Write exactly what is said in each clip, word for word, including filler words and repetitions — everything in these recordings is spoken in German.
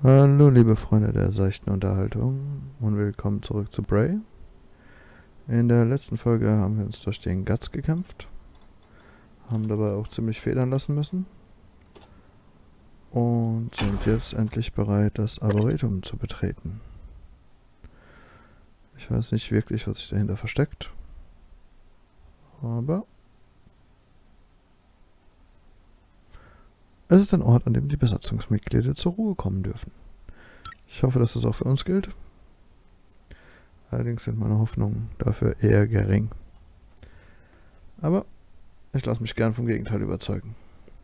Hallo liebe Freunde der seichten Unterhaltung und willkommen zurück zu Bray. In der letzten Folge haben wir uns durch den Guts gekämpft, haben dabei auch ziemlich federn lassen müssen und sind jetzt endlich bereit, das Arboretum zu betreten. Ich weiß nicht wirklich, was sich dahinter versteckt, aber es ist ein Ort, an dem die Besatzungsmitglieder zur Ruhe kommen dürfen. Ich hoffe, dass das auch für uns gilt. Allerdings sind meine Hoffnungen dafür eher gering. Aber ich lasse mich gern vom Gegenteil überzeugen.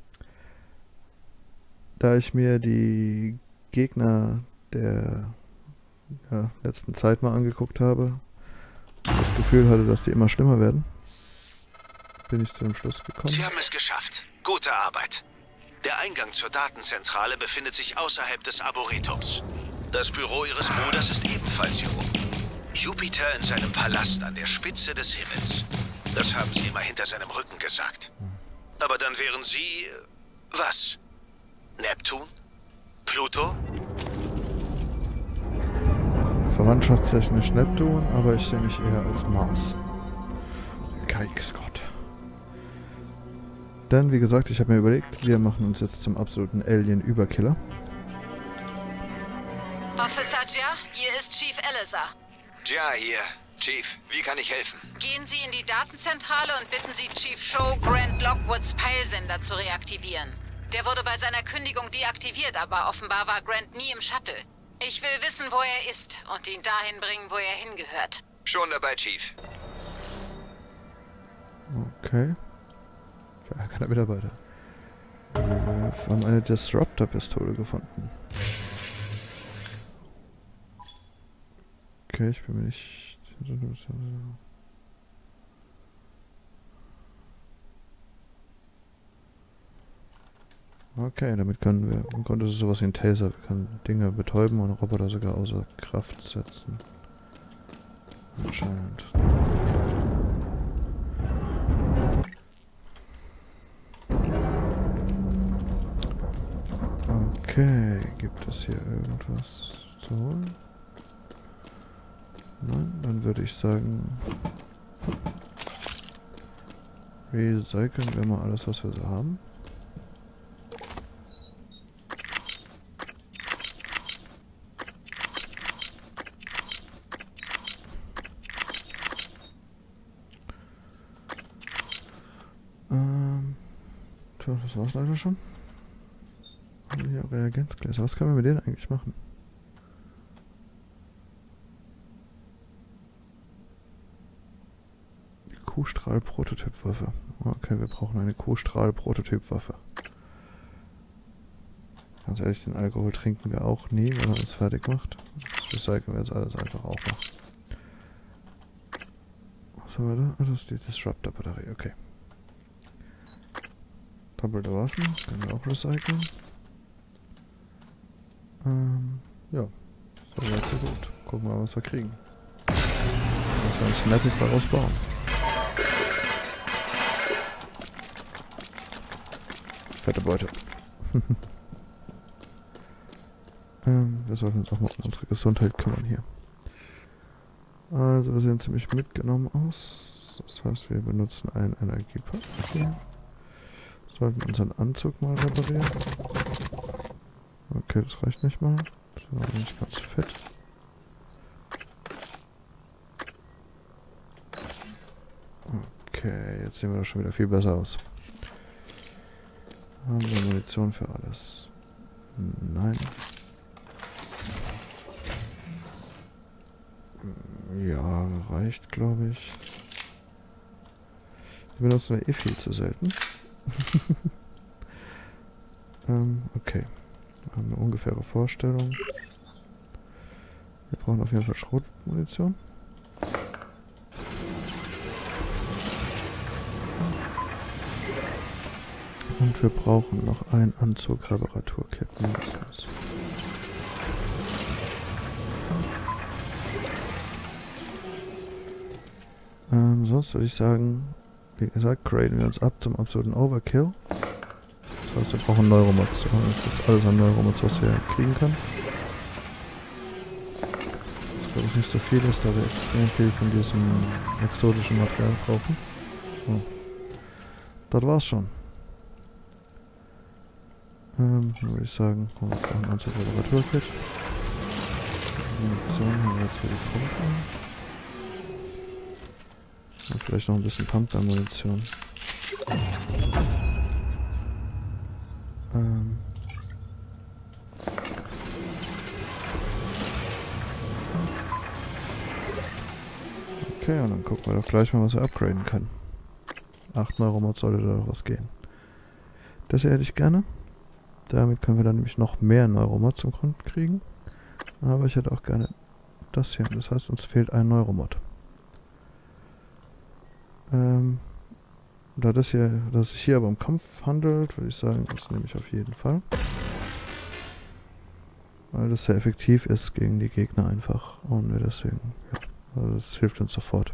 Da ich mir die Gegner der ja, letzten Zeit mal angeguckt habe und das Gefühl hatte, dass die immer schlimmer werden, bin ich zu dem Schluss gekommen. Sie haben es geschafft. Gute Arbeit. Der Eingang zur Datenzentrale befindet sich außerhalb des Arboretums. Das Büro Ihres Bruders ist ebenfalls hier oben. Jupiter in seinem Palast an der Spitze des Himmels. Das haben Sie immer hinter seinem Rücken gesagt. Aber dann wären Sie... was? Neptun? Pluto? Verwandtschaftstechnisch Neptun, aber ich sehe mich eher als Mars. Der Kriegsgott. Denn, wie gesagt, ich habe mir überlegt, wir machen uns jetzt zum absoluten Alien-Überkiller. Officer Jia, hier ist Chief Elazar. Ja, hier. Chief, wie kann ich helfen? Gehen Sie in die Datenzentrale und bitten Sie Chief Show, Grant Lockwoods Peilsender zu reaktivieren. Der wurde bei seiner Kündigung deaktiviert, aber offenbar war Grant nie im Shuttle. Ich will wissen, wo er ist und ihn dahin bringen, wo er hingehört. Schon dabei, Chief. Okay. Verärgerter Mitarbeiter. Wir haben eine Disruptor-Pistole gefunden. Okay, ich bin mir nicht... Okay, damit können wir... Im Grunde ist es sowas wie ein Taser. Wir können Dinge betäuben und Roboter sogar außer Kraft setzen. Anscheinend. Okay, gibt es hier irgendwas zu holen? Nein, dann würde ich sagen, recyceln wir mal alles, was wir so haben. Ähm, tja, das war's leider schon. Hier Reagenzgläser. Was können wir mit denen eigentlich machen? Die Kuhstrahl-Prototypwaffe. Okay, wir brauchen eine Kuhstrahl-Prototypwaffe. Ganz ehrlich, den Alkohol trinken wir auch nie, wenn er uns fertig macht. Das recyceln wir jetzt alles einfach auch noch. Was haben wir da? Ah, das ist die Disruptor-Batterie. Okay. Doppelte Waffen. Können wir auch recyceln. Ähm, ja. So weit, so gut. Gucken wir mal, was wir kriegen. Was wir uns Nettes daraus bauen. Fette Beute. ähm, wir sollten uns auch mal um unsere Gesundheit kümmern hier. Also, wir sehen ziemlich mitgenommen aus. Das heißt, wir benutzen einen Energiepack hier. Sollten unseren Anzug mal reparieren. Okay, das reicht nicht mal. Das ist aber nicht ganz fett. Okay, jetzt sehen wir doch schon wieder viel besser aus. Haben wir Munition für alles? Nein. Ja, reicht, glaube ich. Die benutzen wir eh viel zu selten. ähm, okay. Wir haben eine ungefähre Vorstellung. Wir brauchen auf jeden Fall Schrotmunition. Und wir brauchen noch ein Anzug-Reparaturkit mindestens. Ähm, sonst würde ich sagen, wie gesagt, graden wir uns ab zum absoluten Overkill. Das heißt, wir brauchen Neuromods. Wir haben jetzt alles an Neuromods, was wir kriegen können. glaube ich nicht so viel ist, da wir extrem viel von diesem exotischen Material brauchen. Oh. Das war's schon. Ähm, dann würde ich sagen, kommen wir jetzt noch ein ganzes Reparaturkit. Munition haben wir jetzt für die Pumpen. Und vielleicht noch ein bisschen Pumpgun-Munition. Ähm. Okay, und dann gucken wir doch gleich mal, was wir upgraden können. acht Neuromods sollte da doch was gehen. Das hier hätte ich gerne. Damit können wir dann nämlich noch mehr Neuromods zum Grund kriegen. Aber ich hätte auch gerne das hier. Das heißt, uns fehlt ein Neuromod. Ähm, da das hier, dass es sich hier aber um Kampf handelt, würde ich sagen, das nehme ich auf jeden Fall. Weil das sehr effektiv ist gegen die Gegner einfach. Und wir deswegen, ja, also das hilft uns sofort.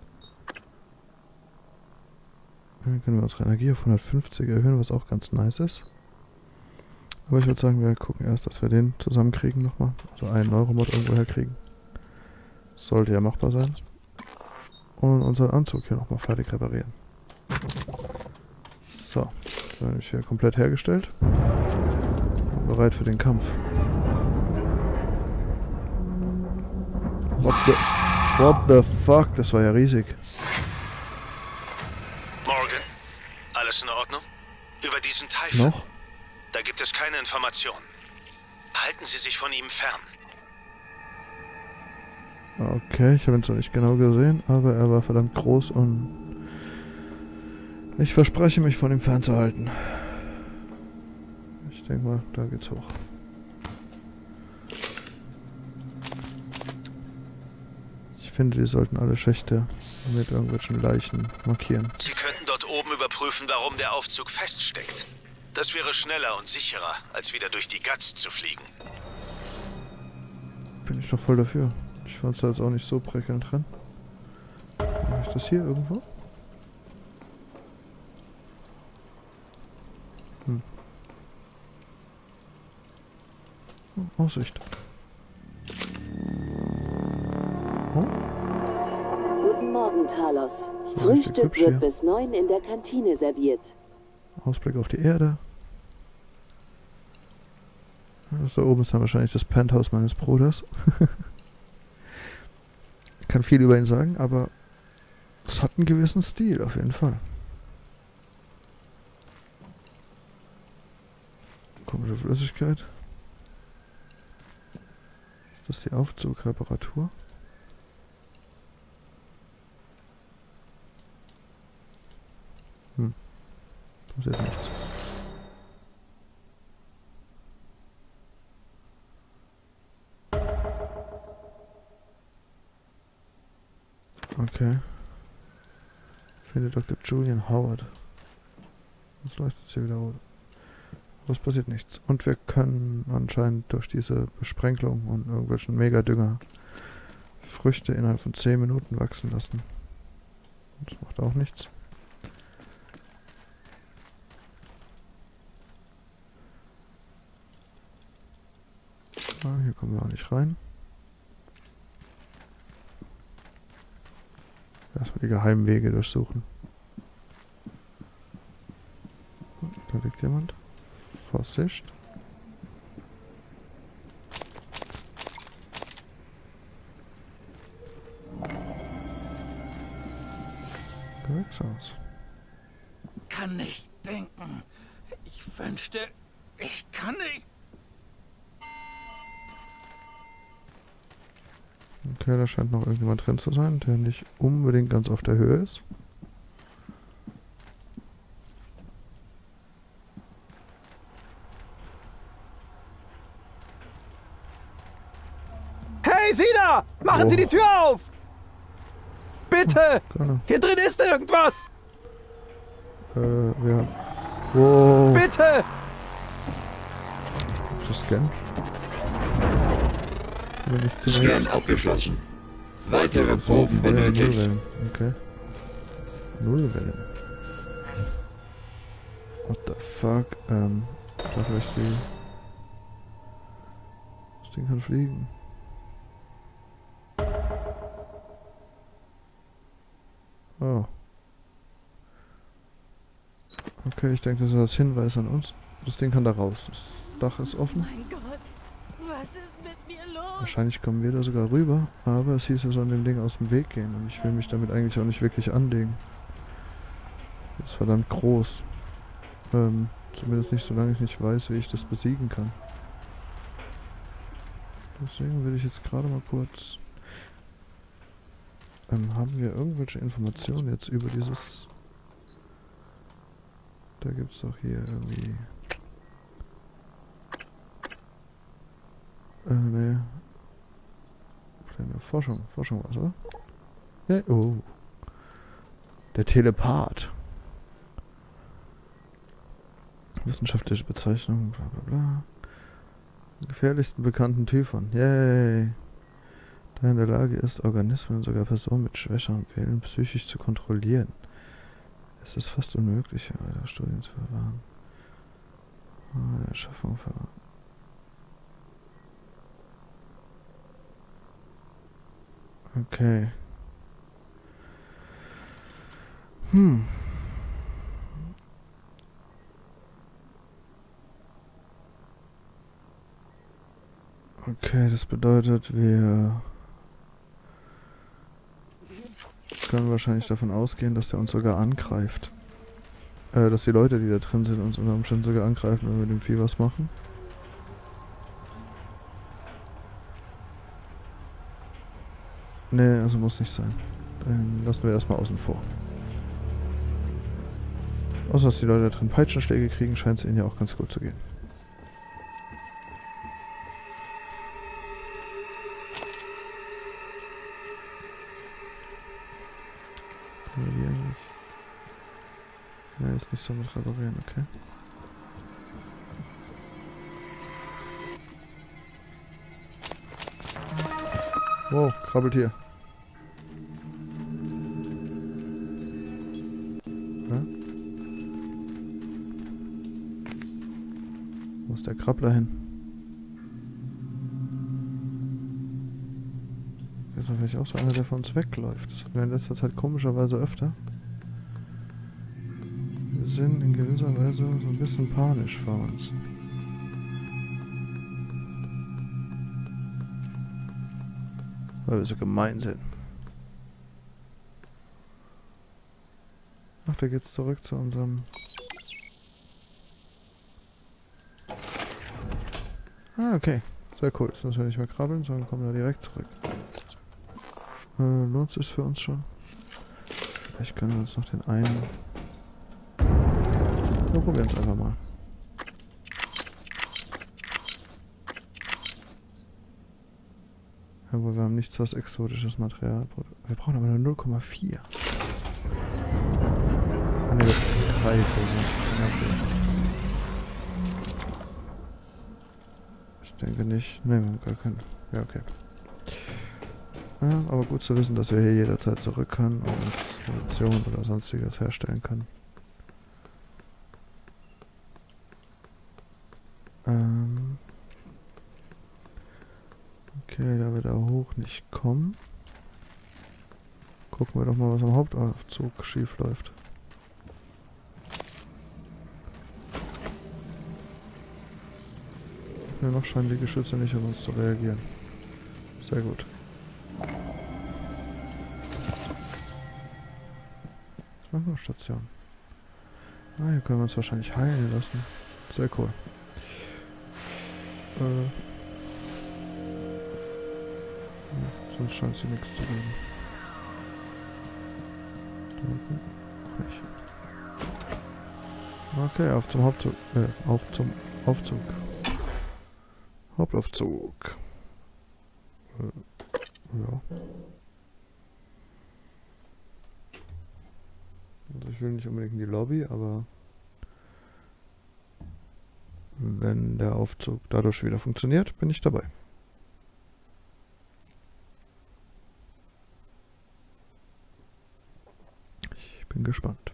Dann können wir unsere Energie auf hundertfünfzig erhöhen, was auch ganz nice ist. Aber ich würde sagen, wir gucken erst, dass wir den zusammenkriegen nochmal. Also einen Neuromod irgendwo herkriegen. Sollte ja machbar sein. Und unseren Anzug hier nochmal fertig reparieren. So, dann habe ich hier komplett hergestellt. Und bereit für den Kampf. What the... What the fuck? Das war ja riesig. Morgan, alles in Ordnung? Über diesen Typhon? Noch? Da gibt es keine Informationen. Halten Sie sich von ihm fern. Okay, ich habe ihn zwar nicht genau gesehen, aber er war verdammt groß und ich verspreche mich, von ihm fernzuhalten. Ich denke mal, da geht's hoch. Ich finde, die sollten alle Schächte mit irgendwelchen Leichen markieren. Sie könnten dort oben überprüfen, warum der Aufzug feststeckt. Das wäre schneller und sicherer, als wieder durch die Guts zu fliegen. Bin ich doch voll dafür. Ich fand es da jetzt auch nicht so prickelnd dran. Mache ich das hier irgendwo? Hm. Oh, Aussicht. Oh. Guten Morgen, Talos. So, Frühstück hier. wird bis neun in der Kantine serviert. Ausblick auf die Erde. Da oben ist dann wahrscheinlich das Penthouse meines Bruders. Ich kann viel über ihn sagen, aber es hat einen gewissen Stil auf jeden Fall. Komische Flüssigkeit. Ist das die Aufzugreparatur? Hm. Passiert nichts. Okay. Finde Doktor Julian Howard. Jetzt leuchtet sie wieder rot. Aber es passiert nichts. Und wir können anscheinend durch diese Besprenkelung und irgendwelchen Megadünger Früchte innerhalb von zehn Minuten wachsen lassen. Das macht auch nichts. Ah, hier kommen wir auch nicht rein. Erstmal die geheimen Wege durchsuchen. Da liegt jemand. Vorsicht. Gewächshaus. Kann nicht denken. Ich wünschte, ich kann nicht. Okay, da scheint noch irgendjemand drin zu sein, der nicht unbedingt ganz auf der Höhe ist. Hey, Sie da! Machen Oh. Sie die Tür auf! Bitte! Gerne. Hier drin ist irgendwas! Äh, wir haben... Wow. Bitte! Ist das Scan? Wenn ich Scan abgeschlossen. Weitere So, Proben Feuer, benötigt. Nullwellen. Okay. Nullwellen. What the fuck? Ähm, ich dachte vielleicht die... Das Ding kann fliegen. Oh. Okay, ich denke, das ist als Hinweis an uns. Das Ding kann da raus. Das Dach ist offen. Mein Gott, was ist mit mir los? Wahrscheinlich kommen wir da sogar rüber. Aber es hieß, er soll dem Ding aus dem Weg gehen. Und ich will mich damit eigentlich auch nicht wirklich anlegen. Das ist verdammt groß. Ähm, zumindest nicht, solange ich nicht weiß, wie ich das besiegen kann. Deswegen will ich jetzt gerade mal kurz... Ähm, haben wir irgendwelche Informationen jetzt über dieses... Da gibt's doch hier irgendwie... Äh, ne. Kleine Forschung. Forschung was, oder? Ja, oh. Der Telepath. Wissenschaftliche Bezeichnung, bla bla bla. Gefährlichsten bekannten Typhon. Yay. Da in der Lage ist, Organismen und sogar Personen mit schwächerem Willen psychisch zu kontrollieren. Es ist fast unmöglich, weitere Studien zu verwahren. Oh, Erschaffung für... Okay. Hm. Okay, das bedeutet, wir können wahrscheinlich davon ausgehen, dass der uns sogar angreift. Äh, dass die Leute, die da drin sind, uns unter Umständen sogar angreifen, wenn wir dem Vieh was machen. Nee, also muss nicht sein. Dann lassen wir erstmal außen vor. Außer dass die Leute da drin Peitschenschläge kriegen, scheint es ihnen ja auch ganz gut zu gehen. Ja, ist nicht so mit reparieren, okay. Wow, Krabbeltier. Ja? Wo ist der Krabbler hin? Das ist doch vielleicht auch so einer, der von uns wegläuft. Das hatten wir in letzter Zeit komischerweise öfter. Wir sind in gewisser Weise so ein bisschen panisch vor uns. Weil wir so gemein sind. Ach, da geht's zurück zu unserem... Ah, okay. Sehr cool. Jetzt müssen wir nicht mehr krabbeln, sondern kommen da direkt zurück. Äh, lohnt es sich für uns schon? Vielleicht können wir uns noch den einen... Wir probieren es einfach mal. Aber wir haben nichts aus exotisches Material. Wir brauchen aber nur null Komma vier. Ah ne, drei Ich denke nicht. Ne, wir haben gar keinen. Ja, okay. Ja, aber gut zu wissen, dass wir hier jederzeit zurück können und uns Munition oder sonstiges herstellen können. Ähm... Okay, da wir da hoch nicht kommen, gucken wir doch mal, was am Hauptaufzug schief läuft. Ja, noch scheinen die Geschütze nicht auf uns zu reagieren. Sehr gut. Was machen wir? Station. Ah, hier können wir uns wahrscheinlich heilen lassen. Sehr cool. Äh... Sonst scheint sie nichts zu geben. Nicht. Okay, auf zum Hauptzug. Äh, auf zum Aufzug. Hauptaufzug. Äh, ja. Also ich will nicht unbedingt in die Lobby, aber wenn der Aufzug dadurch wieder funktioniert, bin ich dabei. Bin gespannt.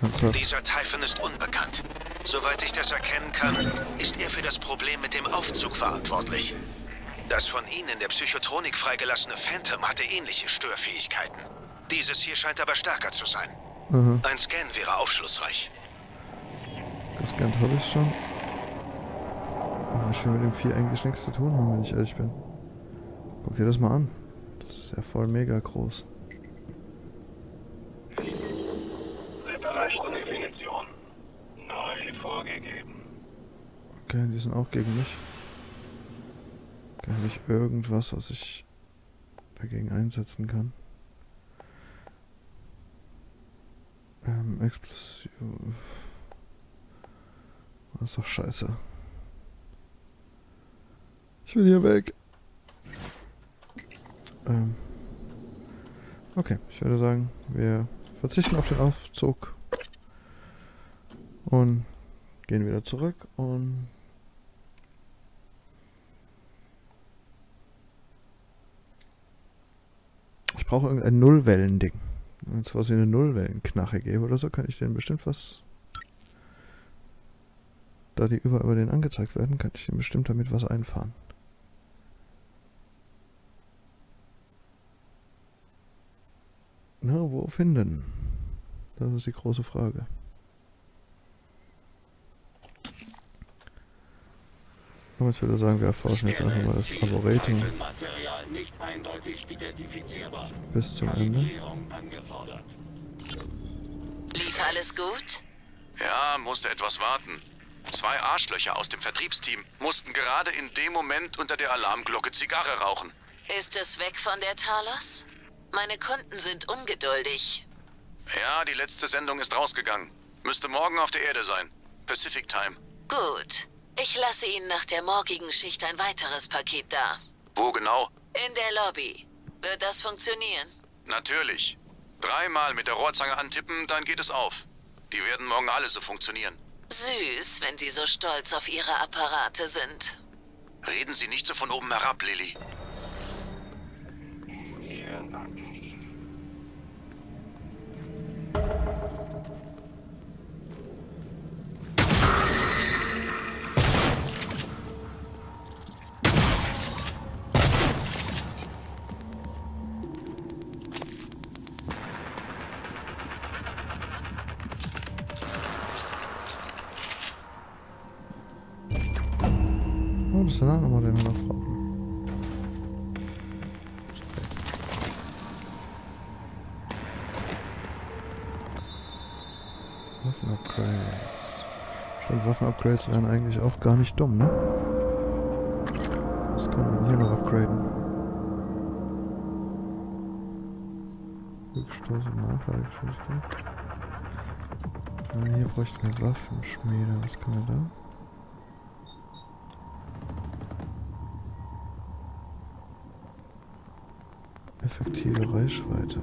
Ernsthaft? Dieser Typhon ist unbekannt. Soweit ich das erkennen kann, ist er für das Problem mit dem Aufzug verantwortlich. Das von Ihnen in der Psychotronik freigelassene Phantom hatte ähnliche Störfähigkeiten. Dieses hier scheint aber stärker zu sein. Mhm. Ein Scan wäre aufschlussreich. Gescannt habe ich schon. Aber ich will mit dem Vieh eigentlich nichts zu tun haben, wenn ich ehrlich bin. Guck dir das mal an. Das ist ja voll mega groß. Definition. Neu vorgegeben. Okay, die sind auch gegen mich. Okay, habe ich irgendwas, was ich dagegen einsetzen kann? Ähm, Explosiv. Das ist doch scheiße. Ich will hier weg. Ähm. Okay, ich würde sagen, wir verzichten auf den Aufzug. Und gehen wieder zurück und ich brauche irgendein Nullwellen-Ding. Wenn es was wie eine Nullwellenknarre gäbe oder so, kann ich denen bestimmt was. Da die überall über den angezeigt werden, kann ich denen bestimmt damit was einfahren. Na, wo finden? Das ist die große Frage. Und ich würde sagen, wir erforschen jetzt einfach mal das Arboretum bis zum Ende. Lief alles gut? Ja, musste etwas warten. Zwei Arschlöcher aus dem Vertriebsteam mussten gerade in dem Moment unter der Alarmglocke Zigarre rauchen. Ist es weg von der Talos? Meine Kunden sind ungeduldig. Ja, die letzte Sendung ist rausgegangen. Müsste morgen auf der Erde sein. Pacific Time. Gut. Ich lasse Ihnen nach der morgigen Schicht ein weiteres Paket da. Wo genau? In der Lobby. Wird das funktionieren? Natürlich. Dreimal mit der Rohrzange antippen, dann geht es auf. Die werden morgen alle so funktionieren. Süß, wenn Sie so stolz auf Ihre Apparate sind. Reden Sie nicht so von oben herab, Lilly. Oh, das ist der Name, den wir noch brauchen. Waffen-Upgrades. Stimmt, Waffen-Upgrades wären eigentlich auch gar nicht dumm, ne? Was kann man hier noch upgraden? Rückstoß und Nachladegeschwindigkeit. Ah, hier bräuchten wir Waffenschmiede. Was können wir da? Effektive Reichweite.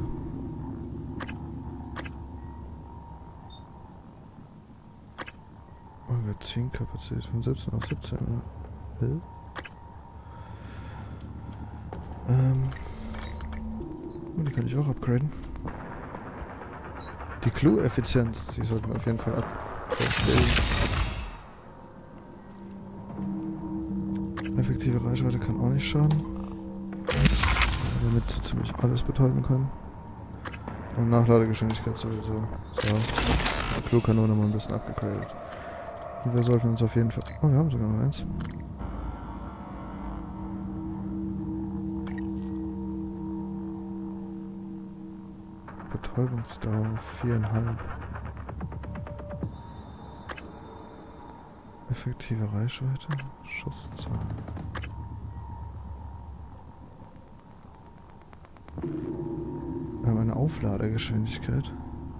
Magazinkapazität von siebzehn auf siebzehn. Oder? Ähm. Und die kann ich auch upgraden. Die Clue-Effizienz, die sollten wir auf jeden Fall upgraden. Effektive Reichweite kann auch nicht schaden. Damit so ziemlich alles betäuben können. Und Nachladegeschwindigkeit sowieso. So. Die Clue-Kanone mal ein bisschen abgegradet. Und wir sollten uns auf jeden Fall... Oh, wir haben sogar noch eins. Betäubungsdauer viereinhalb. Effektive Reichweite. Schusszahl. Wir haben eine Aufladegeschwindigkeit.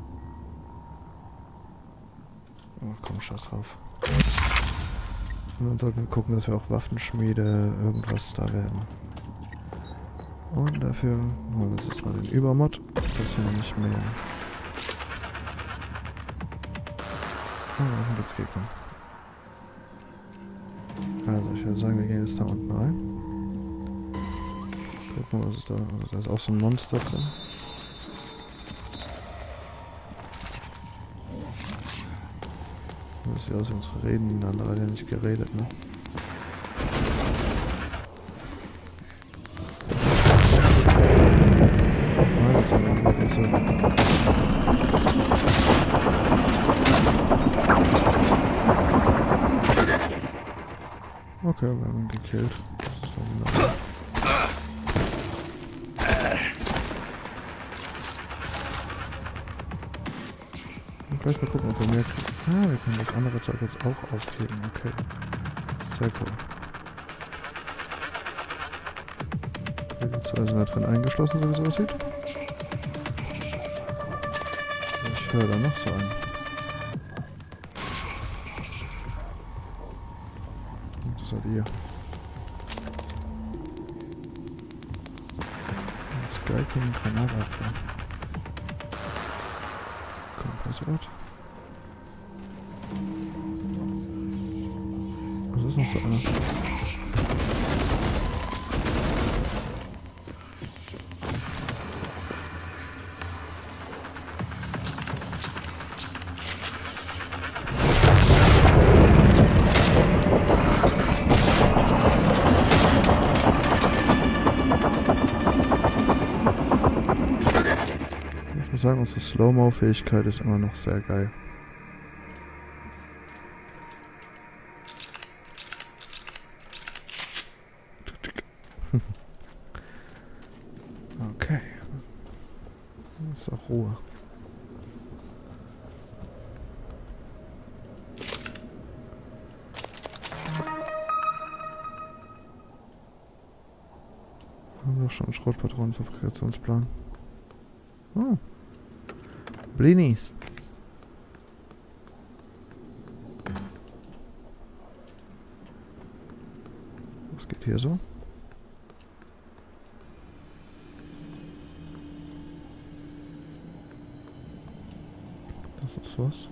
Oh, komm, scheiß drauf. Und dann sollten wir gucken, dass wir auch Waffenschmiede irgendwas da werden. Und dafür holen wir uns jetzt mal den Übermod. Das hier noch nicht mehr. Oh, da sind jetzt Gegner. Also, ich würde sagen, wir gehen jetzt da unten rein. Guck mal, was ist da? Da ist auch so ein Monster drin. Das sieht aus, wie unsere reden miteinander, hat ja nicht geredet, ne? Ah, jetzt haben wir die Ergebnisse. Okay, wir haben ihn gekillt. Das ist doch wunderbar. Gleich mal gucken, ob wir mehr kriegen. Ah, wir können das andere Zeug jetzt auch aufheben. Okay. Sehr cool. Okay, die zwei sind da drin eingeschlossen, so wie es aussieht. Ich höre da noch so einen. Das seid ihr. Sky King Granatapfel. Passwort. Was ist noch so einer? Ich muss sagen, unsere Slow-Mo-Fähigkeit ist immer noch sehr geil. Okay. Das ist auch Ruhe. Haben wir doch schon einen Schrotpatronenfabrikationsplan. Oh. Blinis. Was geht hier so? Das ist was.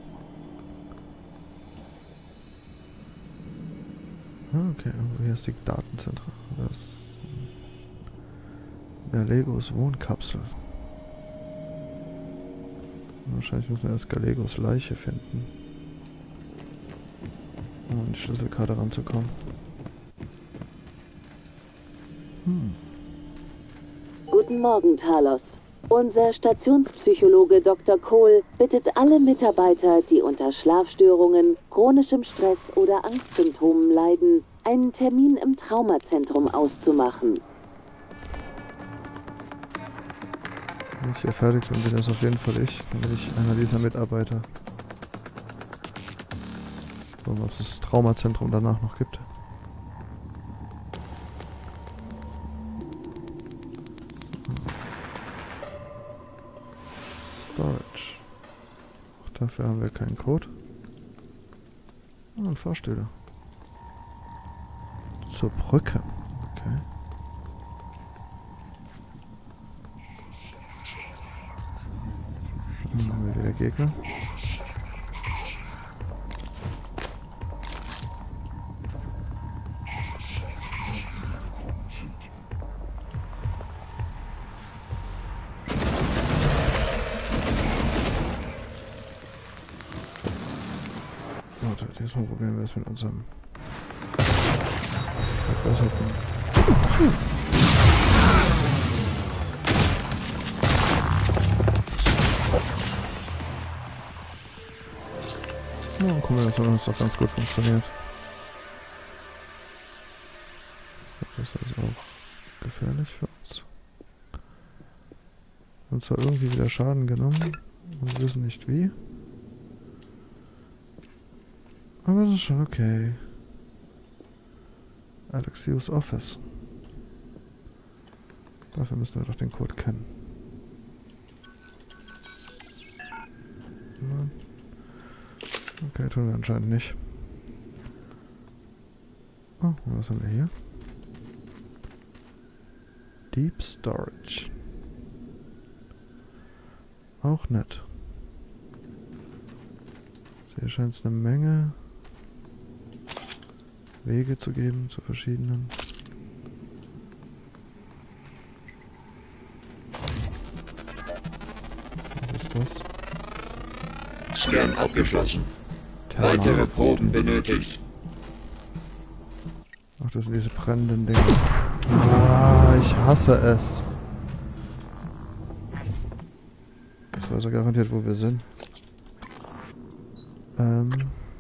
Ah, okay, hier ist die Datenzentrale. Das Galegos Wohnkapsel. Wahrscheinlich müssen wir erst Galegos Leiche finden, um an die Schlüsselkarte ranzukommen. Hm. Guten Morgen, Talos. Unser Stationspsychologe Doktor Cole bittet alle Mitarbeiter, die unter Schlafstörungen, chronischem Stress oder Angstsymptomen leiden, einen Termin im Traumazentrum auszumachen. Wenn ich hier fertig bin, bin das auf jeden Fall ich. Dann bin ich einer dieser Mitarbeiter. Schauen wir, ob es das Traumazentrum danach noch gibt. Storage. Auch dafür haben wir keinen Code. Ah, und Fahrstühle. Zur Brücke. Okay. Dann haben wir wieder Gegner. Warte, diesmal probieren wir es mit unserem verbesserten. Ja, guck mal, das hat uns doch ganz gut funktioniert. Das ist also auch gefährlich für uns. Wir haben zwar irgendwie wieder Schaden genommen, und wir wissen nicht wie. Aber das ist schon okay. Alexios Office. Dafür müssen wir doch den Code kennen. Nein. Okay, tun wir anscheinend nicht. Oh, und was haben wir hier? Deep Storage. Auch nett. Hier scheint es eine Menge Wege zu geben zu verschiedenen. Was ist das? Scan abgeschlossen. Weitere Proben benötigt. Ach, das sind diese brennenden Dinge. Ah, ich hasse es. Das weiß er garantiert, wo wir sind. Ähm...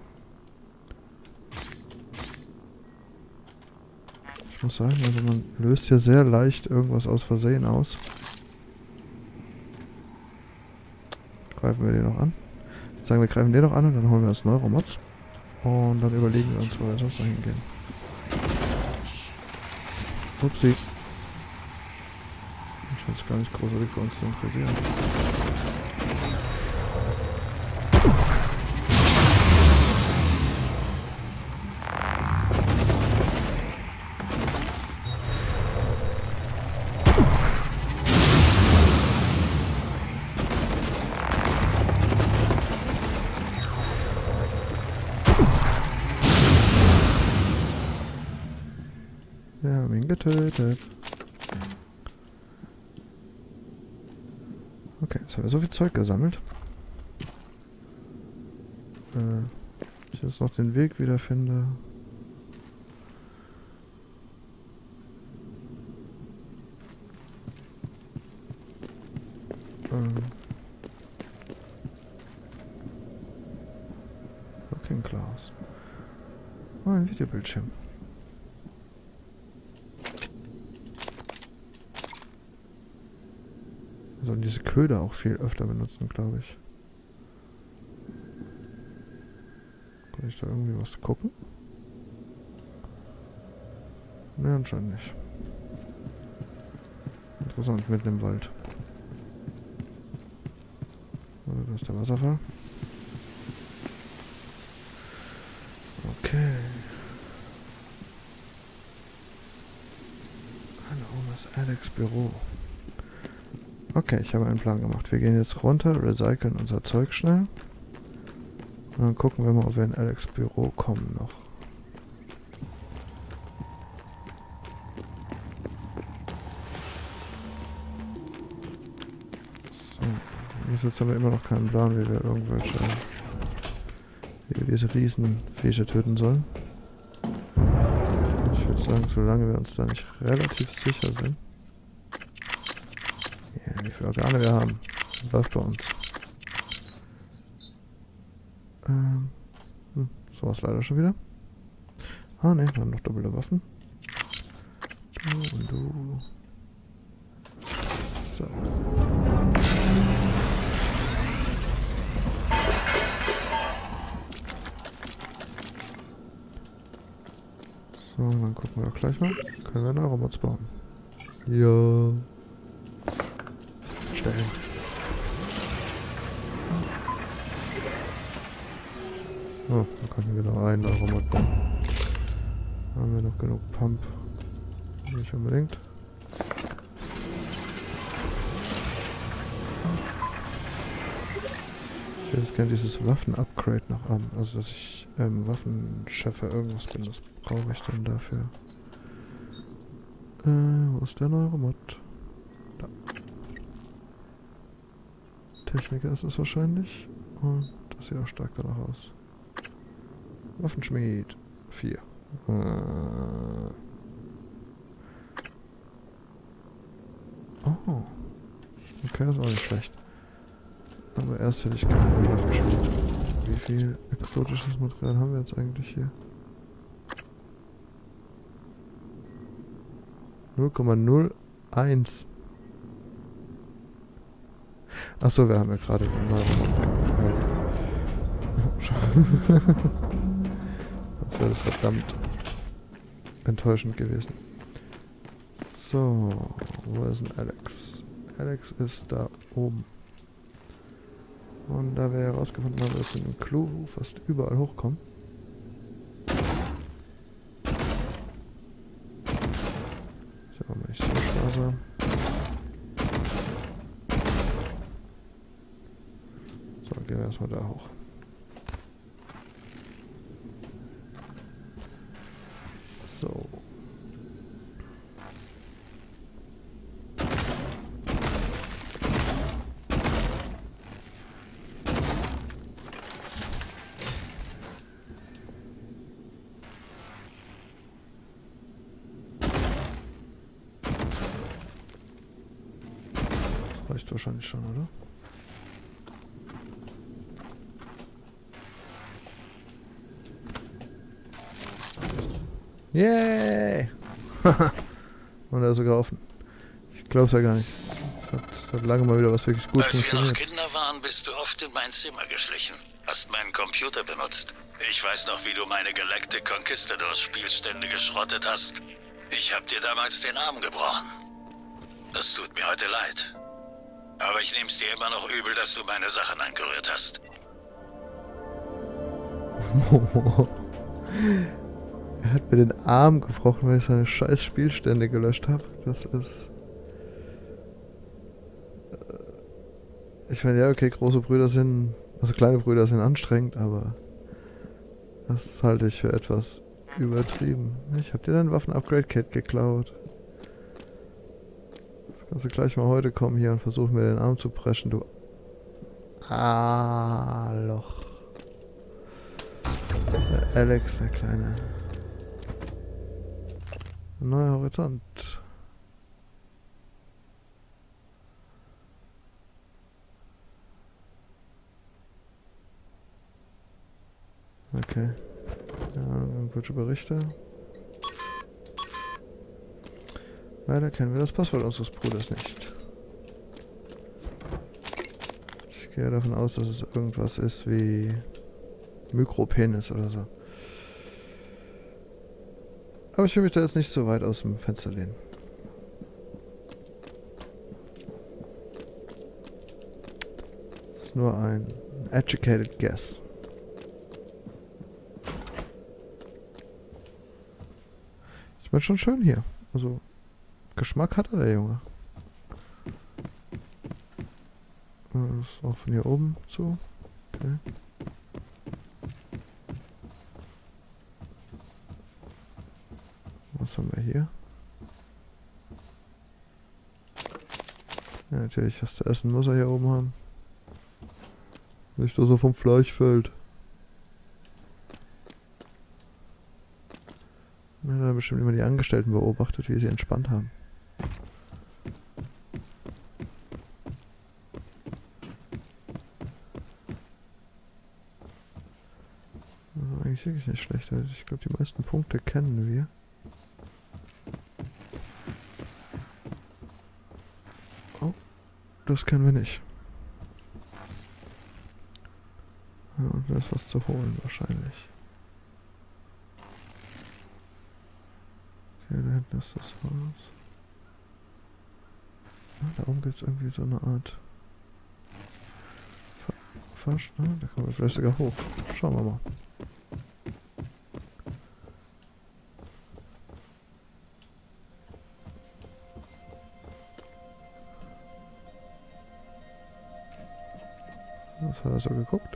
Ich muss sagen, also man löst hier sehr leicht irgendwas aus Versehen aus. Greifen wir den noch an. Jetzt sagen wir, greifen den noch an und dann holen wir uns Neuromods. Und dann überlegen wir uns, wo wir sonst noch hingehen. Upsi. Scheint es gar nicht großartig für uns zu interessieren. Wir haben ihn getötet. Okay, jetzt haben wir so viel Zeug gesammelt. Äh, ich jetzt noch den Weg wiederfinde. Ähm. Looking Glass. Oh, ein Videobildschirm. Wir sollen diese Köder auch viel öfter benutzen, glaube ich. Kann ich da irgendwie was gucken? Ne, anscheinend nicht. Interessant, mitten im Wald. Oder da ist der Wasserfall. Okay. Hallo, das ist Alex' Büro. Okay, ich habe einen Plan gemacht. Wir gehen jetzt runter, recyceln unser Zeug schnell. Und dann gucken wir mal, ob wir in Alex' Büro kommen noch. So, bis jetzt haben wir immer noch keinen Plan, wie wir irgendwelche, wie wir diese Riesenviecher töten sollen. Ich würde sagen, solange wir uns da nicht relativ sicher sind. Wie viele Organe wir haben. Läuft bei uns. Ähm. Hm, so was leider schon wieder. Ah ne, wir haben noch doppelte Waffen. Du und du. So. So, dann gucken wir doch gleich mal. Können wir Neuromods bauen? Ja. Stellen. Oh, da können wir genau einen Neuromod bauen. Haben wir noch genug Pump? Nicht unbedingt. Ich will jetzt gerne dieses Waffen-Upgrade noch haben. Also, dass ich ähm, Waffenchef für irgendwas bin. Was brauche ich denn dafür? Äh, wo ist der Neuromod? Da. Techniker ist es wahrscheinlich. Und das sieht auch stark danach aus. Waffenschmied. vier. Äh. Oh. Okay, das ist auch nicht schlecht. Aber erst hätte ich gerne einen Waffenschmied. Wie viel exotisches Material haben wir jetzt eigentlich hier? null Komma null eins. Achso, wir haben ja gerade den neuen. Das wäre das verdammt enttäuschend gewesen. So, wo ist denn Alex? Alex ist da oben. Und da wir herausgefunden haben, dass wir mit dem Clou fast überall hochkommen. Ist ja auch nicht so sparsam. So, gehen wir erstmal da hoch. So. reicht wahrscheinlich schon, oder? Yay! Und er ist sogar offen. Ich glaub's ja gar nicht. Es hat, es hat lange mal wieder was wirklich gut Als wir noch funktioniert. Kinder waren, bist du oft in mein Zimmer geschlichen. Hast meinen Computer benutzt. Ich weiß noch, wie du meine Galactic Conquistadors Spielstände geschrottet hast. Ich hab dir damals den Arm gebrochen. Das tut mir heute leid. Aber ich nehm's dir immer noch übel, dass du meine Sachen angerührt hast. Er hat mir den Arm gebrochen, weil ich seine scheiß Spielstände gelöscht habe. Das ist... Ich meine, ja, okay, große Brüder sind... Also kleine Brüder sind anstrengend, aber... Das halte ich für etwas übertrieben. Ich habe dir dein Waffen-Upgrade-Kit geklaut. Jetzt kannst du gleich mal heute kommen hier und versuchen mir den Arm zu preschen, du... Ah, Loch. Der Alex, der Kleine. Ein neuer Horizont. Okay. Ja, irgendwelche Berichte. Leider kennen wir das Passwort unseres Bruders nicht. Ich gehe davon aus, dass es irgendwas ist wie Mikropenis oder so. Aber ich will mich da jetzt nicht so weit aus dem Fenster lehnen. Das ist nur ein educated guess. Ich meine schon schön hier. Also Geschmack hat er, der Junge. Das ist auch von hier oben zu. Okay. Was haben wir hier? Ja, natürlich, was zu essen muss er hier oben haben. Nicht, dass er vom Fleisch fällt. Ja, da haben bestimmt immer die Angestellten beobachtet, wie sie entspannt haben. Also eigentlich wirklich nicht schlecht. Ich glaube, die meisten Punkte kennen wir. Oh, das kennen wir nicht. Ja, und da ist was zu holen wahrscheinlich. Okay, da hinten ist das Haus. Ja, da oben gibt es irgendwie so eine Art Fasch, ne? Da kommen wir vielleicht sogar hoch. Schauen wir mal. Was hat er so geguckt?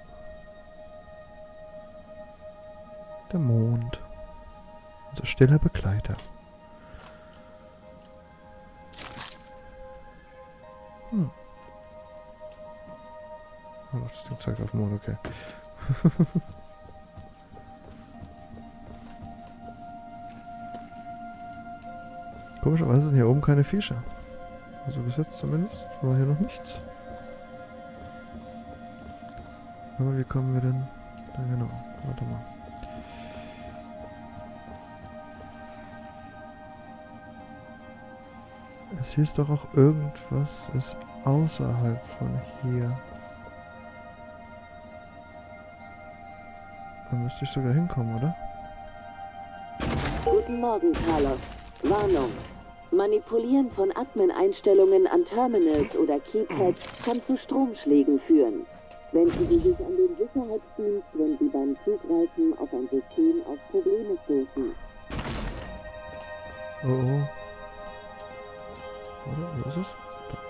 Der Mond. Unser stiller Begleiter. Hm. Oh, das Ding zeigt auf den Mond, okay. Komischerweise sind hier oben keine Fische. Also bis jetzt zumindest war hier noch nichts. Aber wie kommen wir denn da genau? Warte mal. Es hieß doch auch, irgendwas ist außerhalb von hier. Da müsste ich sogar hinkommen, oder? Guten Morgen, Talos. Warnung. Manipulieren von Admin-Einstellungen an Terminals oder Keypads kann zu Stromschlägen führen. Wenden Sie sich an den Sicherheitsdienst, wenn Sie beim Zugreifen auf ein System auf Probleme stoßen. Oh oh. Oder? Wo ist es? Da.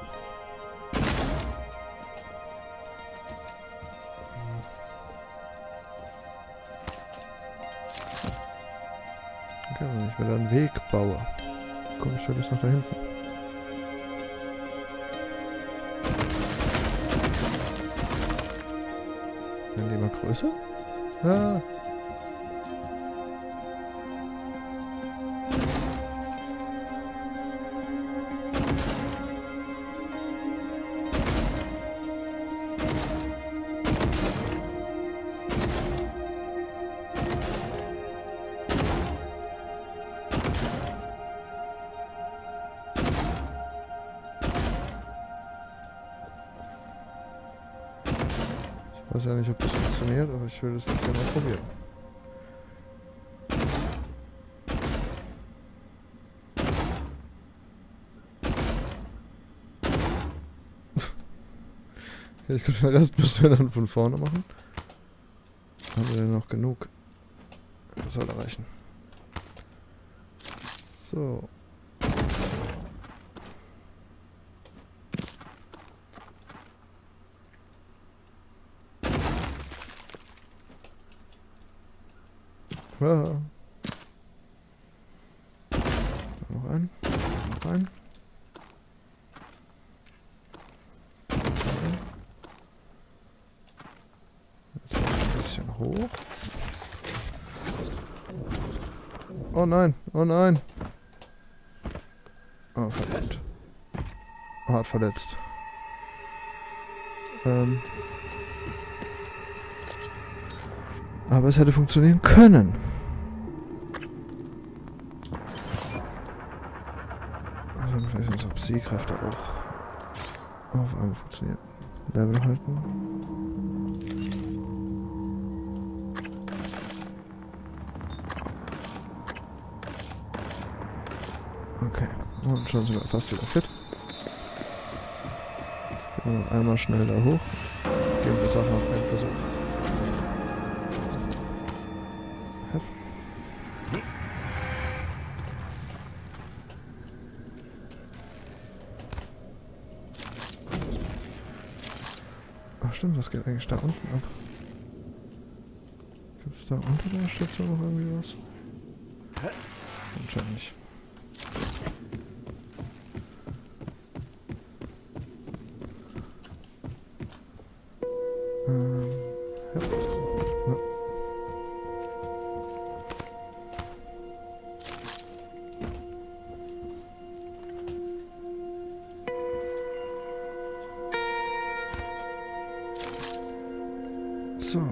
Okay, wenn ich mir da einen Weg baue, komme ich ja bis nach da hinten. Werden die mal größer? Ah. weiß ja nicht, ob das funktioniert, aber ich will das jetzt ja mal probieren. Ich glaube, den Rest müssen wir dann von vorne machen. Haben wir denn noch genug? Das soll reichen. So. Ja. Noch ein. Noch ein. Hoch. Oh nein, oh nein. Oh, verdammt. Hart verletzt. Ähm. Aber es hätte funktionieren können. Also ich weiß nicht, ob Sehkräfte auch auf einmal funktionieren. Level halten. Okay, und schon sind wir fast wieder fit. Jetzt gehen wir noch einmal schnell da hoch. Geben wir Sachen noch einen Versuch. Hopp. Ach stimmt, was geht eigentlich da unten ab? Gibt es da unter der Station noch irgendwie was? Anscheinend nicht. Ähm, ja. Ja. So.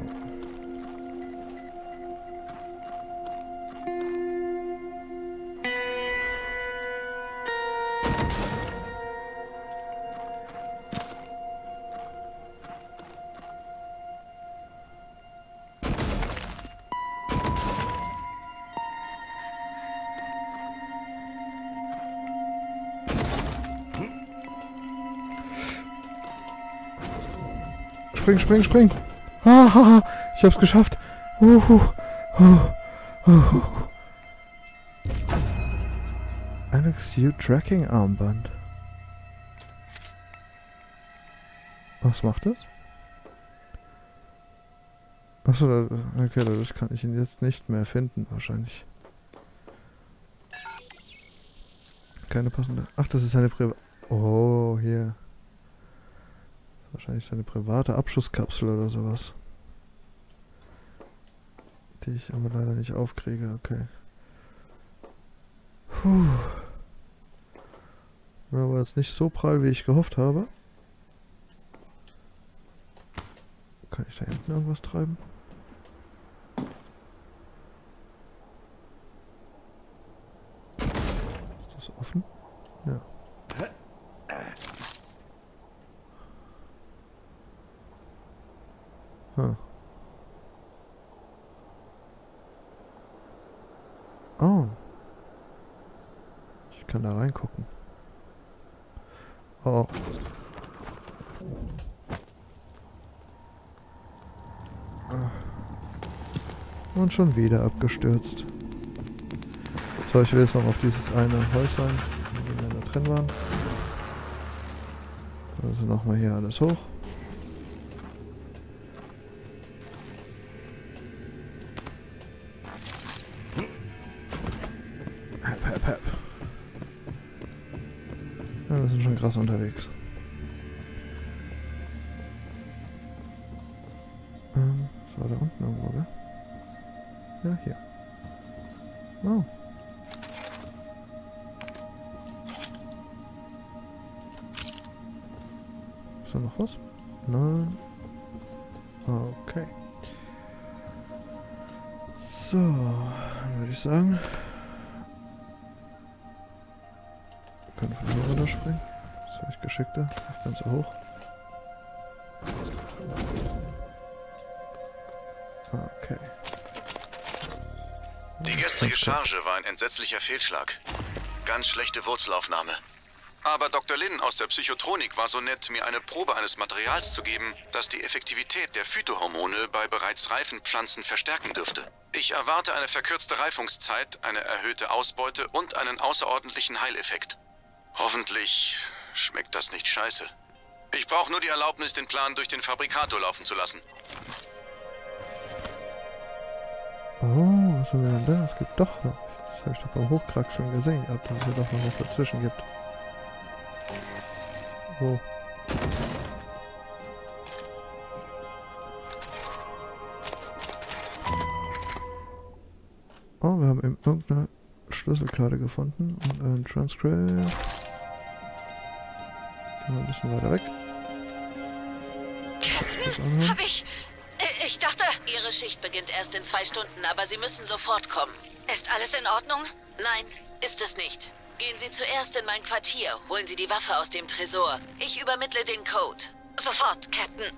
Spring, spring, spring. Ah, ha, ha. Ich hab's geschafft. Uh, uh, uh, uh. Alex U Tracking Armband. Was macht das? Achso, okay, dadurch kann ich ihn jetzt nicht mehr finden, wahrscheinlich. Keine passende. Ach, das ist eine Priva... Oh, hier. Wahrscheinlich seine private Abschusskapsel oder sowas. Die ich aber leider nicht aufkriege, okay. Puh. Ja, war jetzt nicht so prall, wie ich gehofft habe. Kann ich da hinten irgendwas treiben? Ist das offen? Ja. Huh. Oh. Ich kann da reingucken. Oh. Und schon wieder abgestürzt. So, ich will jetzt noch auf dieses eine Häuslein, wo wir da drin waren. Also nochmal hier alles hoch. Ja, wir sind schon krass unterwegs. Ähm, das war da unten irgendwo, gell? Ja, hier. Oh. Ist da noch was? Nein. Okay. So, dann würde ich sagen, wir können von hier runter springen. Das ist echt geschickter, nicht ganz so hoch. Die gestrige Charge war ein entsetzlicher Fehlschlag. Ganz schlechte Wurzelaufnahme. Aber Doktor Lin aus der Psychotronik war so nett, mir eine Probe eines Materials zu geben, das die Effektivität der Phytohormone bei bereits reifen Pflanzen verstärken dürfte. Ich erwarte eine verkürzte Reifungszeit, eine erhöhte Ausbeute und einen außerordentlichen Heileffekt. Hoffentlich schmeckt das nicht scheiße. Ich brauche nur die Erlaubnis, den Plan durch den Fabrikator laufen zu lassen. Oh, was haben wir denn da? Es gibt doch noch. Das habe ich doch beim Hochkraxeln gesehen, dass es hier doch noch was dazwischen gibt. Oh. Oh, wir haben eben irgendeine Schlüsselkarte gefunden und ein Transcript. Gehen wir ein bisschen weiter weg. Captain, hab ich... Ich dachte... Ihre Schicht beginnt erst in zwei Stunden, aber Sie müssen sofort kommen. Ist alles in Ordnung? Nein, ist es nicht. Gehen Sie zuerst in mein Quartier. Holen Sie die Waffe aus dem Tresor. Ich übermittle den Code. Sofort, Captain.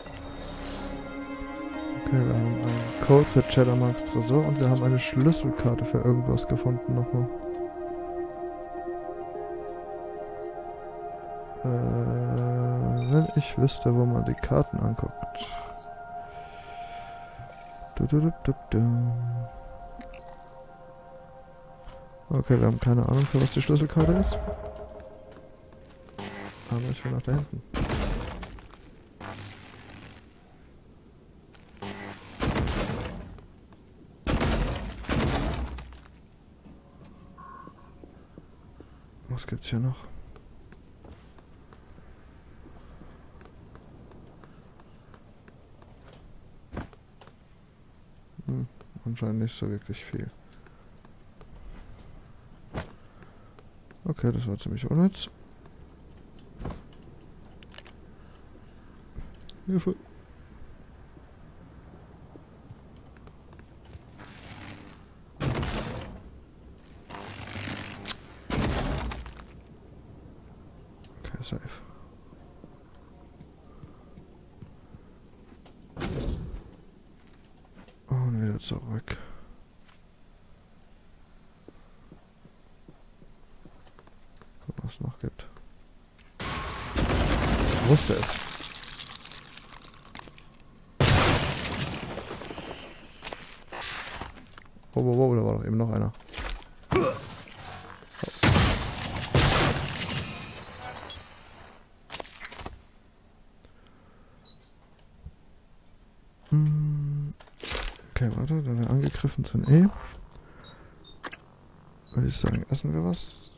Okay, wir haben einen Code für Cheddarmarks Tresor und wir haben eine Schlüsselkarte für irgendwas gefunden nochmal. Äh, wenn ich wüsste, wo man die Karten anguckt. Du, du, du, du, du. Okay, wir haben keine Ahnung, für was die Schlüsselkarte ist. Aber ich will nach da hinten. Was gibt's hier noch? Hm, anscheinend nicht so wirklich viel. Okay, das war ziemlich unnütz. Hilfe. Okay, safe. Und wieder zurück. Was es noch gibt. Ich wusste es. Wow, wow, wow, da war doch eben noch einer. Hm. Okay, warte, da wir angegriffen sind eh. Würde ich sagen, essen wir was?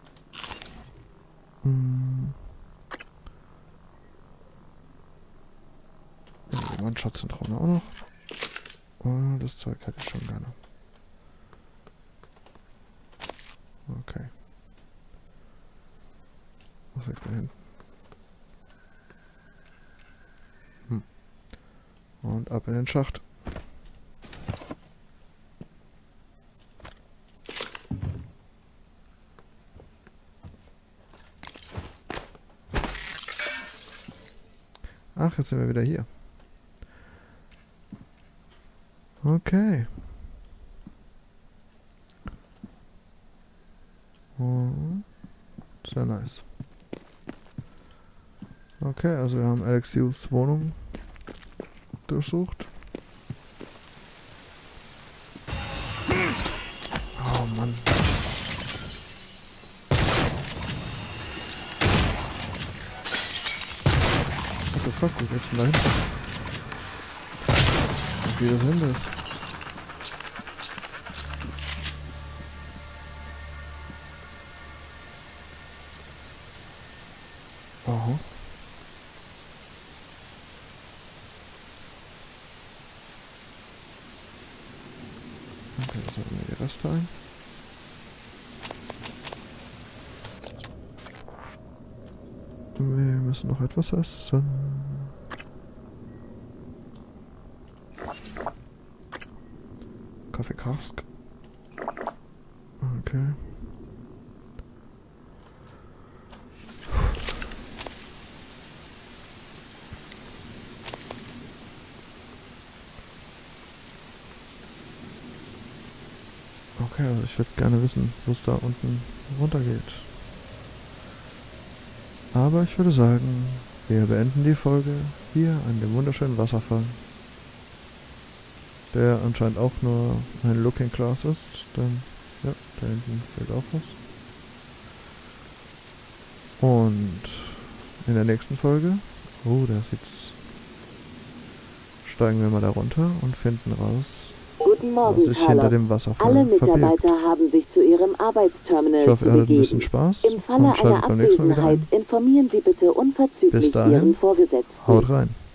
Hm. Ja, eine Schatzzentrale auch noch. Oh, das Zeug hätte ich schon gerne. Okay. Was liegt da hinten? Hm. Und ab in den Schacht. Ach, jetzt sind wir wieder hier. Okay. Oh, sehr nice. Okay, also wir haben Alexius Wohnung durchsucht. Oh Mann. What the fuck, wo geht's denn da hinten? Und wie das hin ist. Aha. Okay, jetzt halten wir die Reste ein. Wir müssen noch etwas essen. Kaffeekask. Okay. Okay, also ich würde gerne wissen, wo es da unten runtergeht. Aber ich würde sagen, wir beenden die Folge hier an dem wunderschönen Wasserfall. Der anscheinend auch nur ein Looking Glass ist, denn ja, da hinten fehlt auch was. Und in der nächsten Folge, oh, da sieht's, steigen wir mal da runter und finden raus, Guten Morgen, was sich hinter dem Talos. Wasserfall Alle Mitarbeiter verbirgt. haben sich zu ihrem Arbeitsterminal Ich hoffe, zu ihr hattet ein begeben. bisschen Spaß Im Falle und einer schaltet beim nächsten Mal wieder Abwesenheit ein. informieren Sie bitte Bis unverzüglich dahin, Ihren Vorgesetzten. haut rein.